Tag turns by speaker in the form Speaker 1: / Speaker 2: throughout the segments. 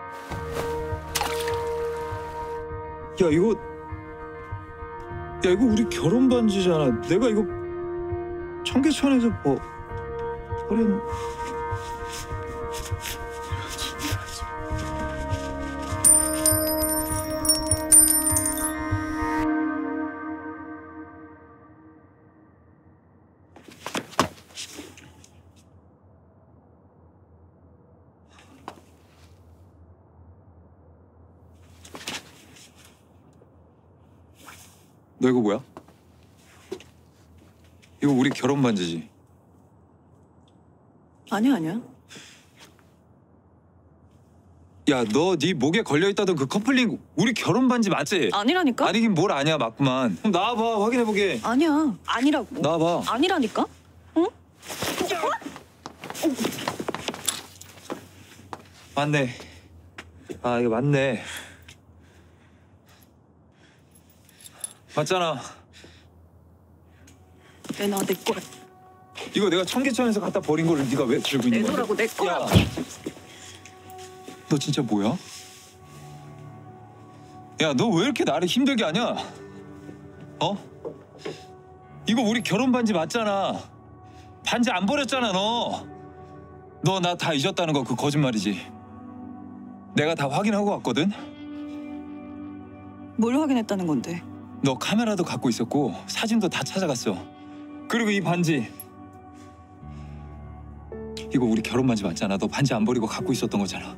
Speaker 1: 야 이거 우리 결혼 반지잖아. 내가 이거 청계천에서 버린. 너 이거 뭐야? 이거 우리 결혼 반지지?
Speaker 2: 아니야.
Speaker 1: 야, 너 네 목에 걸려있다던 그 커플링 우리 결혼 반지 맞지?
Speaker 2: 아니라니까?
Speaker 1: 아니긴 뭘 아니야, 맞구만. 그럼 나와봐, 확인해보게.
Speaker 2: 아니야, 아니라고.
Speaker 1: 나와봐.
Speaker 2: 아니라니까? 응?
Speaker 1: 맞네. 아, 이거 맞네. 맞잖아.
Speaker 2: 내놔, 내 거야.
Speaker 1: 이거 내가 청계천에서 갖다 버린 거를 네가 왜 들고 있는 거야?
Speaker 2: 내놓으라고, 내 거야.
Speaker 1: 야, 너 진짜 뭐야? 야, 너 왜 이렇게 나를 힘들게 하냐? 어? 이거 우리 결혼 반지 맞잖아. 반지 안 버렸잖아, 너. 너 나 다 잊었다는 거 그 거짓말이지. 내가 다 확인하고 왔거든.
Speaker 2: 뭘 확인했다는 건데?
Speaker 1: 너 카메라도 갖고 있었고 사진도 다 찾아갔어. 그리고 이 반지, 이거 우리 결혼 반지 맞잖아. 너 반지 안 버리고 갖고 있었던 거잖아.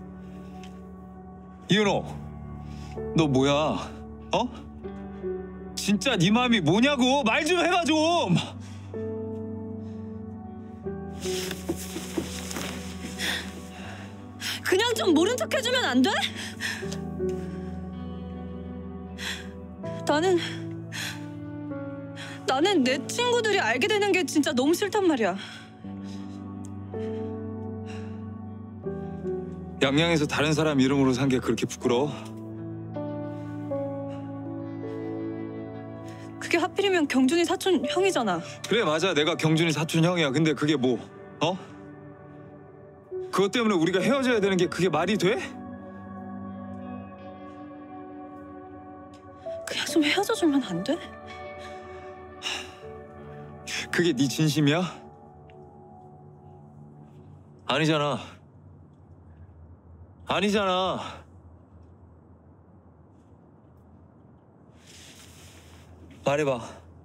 Speaker 1: 이은호, 너 뭐야? 어? 진짜 네 마음이 뭐냐고. 말 좀 해봐 좀.
Speaker 2: 그냥 좀 모른 척 해주면 안 돼? 나는 내 친구들이 알게 되는 게 진짜 너무 싫단 말이야.
Speaker 1: 양양에서 다른 사람 이름으로 산 게 그렇게 부끄러워?
Speaker 2: 그게 하필이면 경준이 사촌 형이잖아.
Speaker 1: 그래, 맞아. 내가 경준이 사촌 형이야. 근데 그게 뭐, 어? 그것 때문에 우리가 헤어져야 되는 게 그게 말이 돼?
Speaker 2: 그냥 좀 헤어져주면 안 돼?
Speaker 1: 그게 네 진심이야? 아니잖아. 말해봐.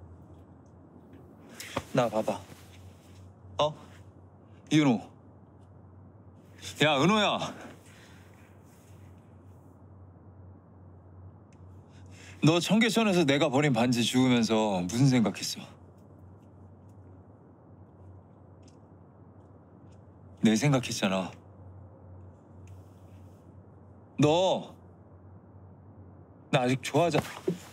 Speaker 1: 나 봐봐. 어? 이은호. 야, 은호야. 너 청계천에서 내가 버린 반지 주우면서 무슨 생각했어? 내 생각했잖아. 너 나 아직 좋아하잖아.